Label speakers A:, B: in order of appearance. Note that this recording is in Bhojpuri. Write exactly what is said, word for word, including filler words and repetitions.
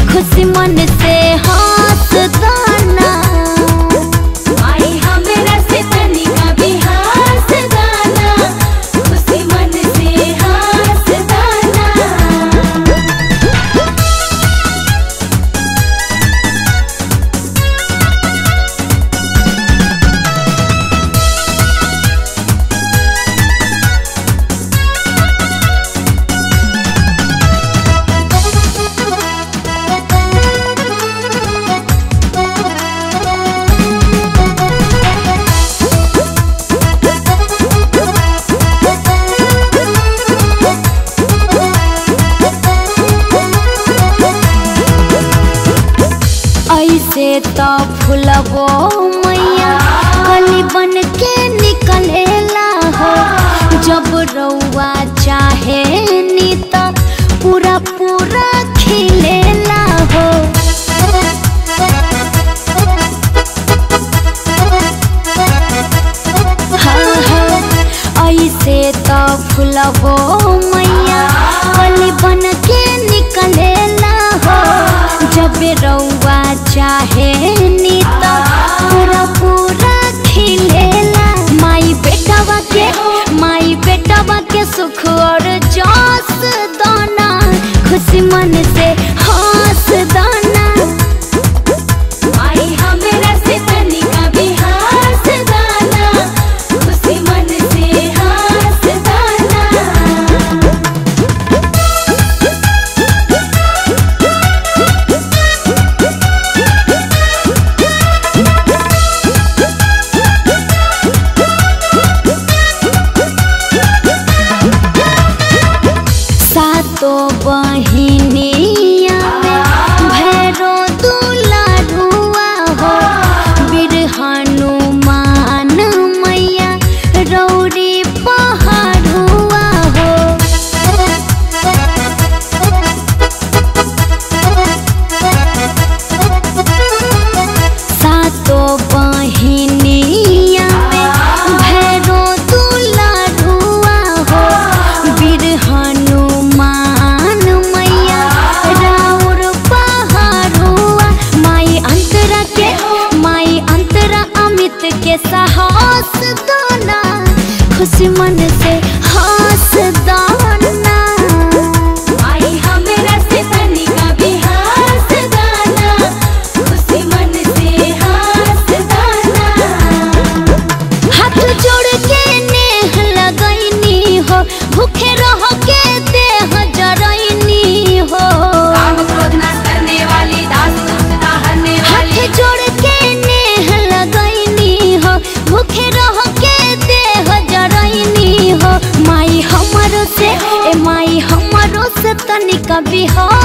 A: खुशी मन से हंस दाना।
B: माई हमरा से तनिका भी हंस दाना, खुशी मन से हंस दाना।
A: ऐसे तो फुलबो मैया कली बन के निकलेला हो, जब रउआ चाहे नी तो पूरा पूरा खिलेला हो। हाँ हाँ ऐसे तो फुलबो मैया कली बन के निकलेला हो, जब रउआ चाहे नी तो पूरा पूरा खिलेला। माई बेटवा के माई बेटवा के सुख और जस दाना, खुशी मन से हंस दाना।
B: माई हमरा से तनिका भी हंस दाना, खुशी मन से हंस दाना।
A: सातो बहिनिया में भैरो दुलारुआ हो, वीर हनुमान मैया रौरी पहाड़ुआ हो। सातो बहिनिया में भैरो दुलारुआ हो, वीर हनुमान मैया राउर पहाड़ुआ। माई अंतरा के माई अंतरा अमित के साहस दाना, खुशी मन से हंस दाना।
B: माई हमरा से तनिका भी हंस दाना, खुशी मन से हंस दाना।
A: हाथ जोड़ के नेह लगैनी हो, भूखे रह के देह जरैनी हो।
B: काम क्रोध नाश करने वाली, दास दुष्टता हरने वाली।
A: हाथ जोड़ के नेह लगैनी हो, भूखे रह के देह जरैनी हो। माई हमरो से ए माई हमरो से तनिका भी